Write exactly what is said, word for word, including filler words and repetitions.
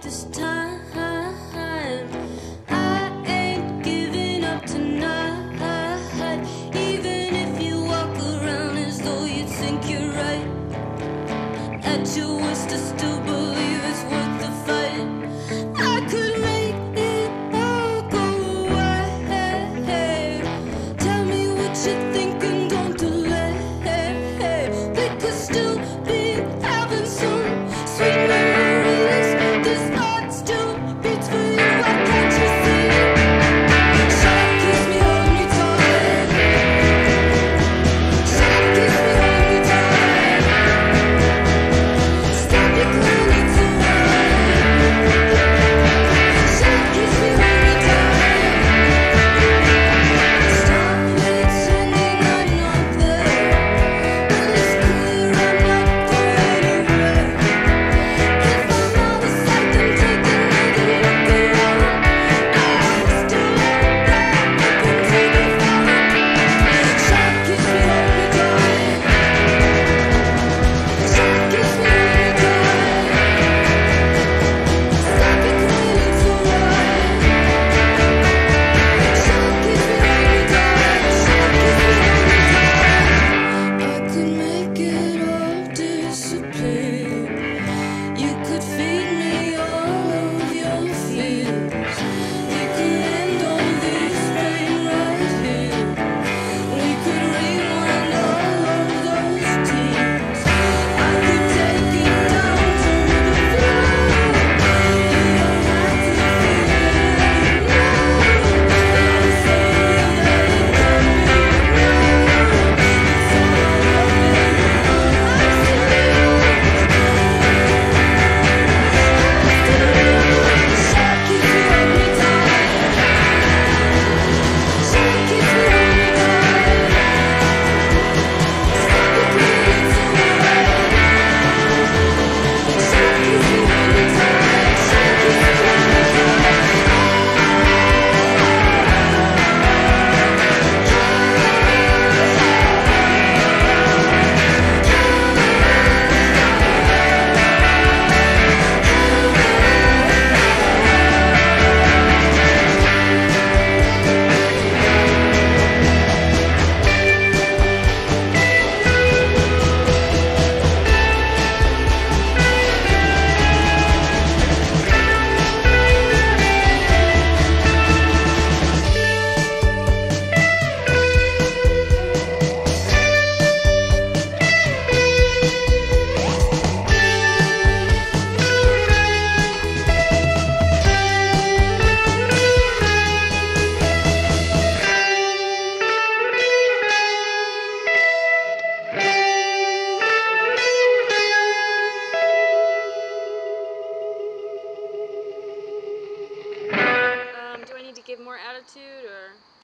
this time. I ain't giving up tonight. Even if you walk around as though you think you're right, at your worst I still believe it's worth the fight. I could make it all go away. Tell me what you think and don't delay. We could still be having some sweet memories. This heart still beats for you, why can't you see? Shine, kiss me, hold me tight. Shine, kiss me, hold me tight. Stop your crying, it's alright. Shine, kiss me, hold me tight. Stop pretending I'm not there, when it's clear I'm not going anywhere. If I'm out of sight, then take another look around. I'm still out there, I can take it far. Shine, kiss me, hold me tight. Shine, kiss me, hold me tight. Stop your crying, it's alright. Shine, kiss me, hold me tight. Shine, kiss me, hold me tight. I could make it all disappear. You could feed me all of your fears. We could end all this pain right here. We could rewind all of those tears. I could take it down to the floor. You don't have to feel it now. I'm sorry that it got me wrong. It's all over now. I'm still yours. Shine, kiss me, hold me tight. Shine, kiss me, hold me tight. Stop your crying, it's alright. Shine, kiss me, hold me tight. Shine, kiss me, hold me Um, do I need to give more attitude or?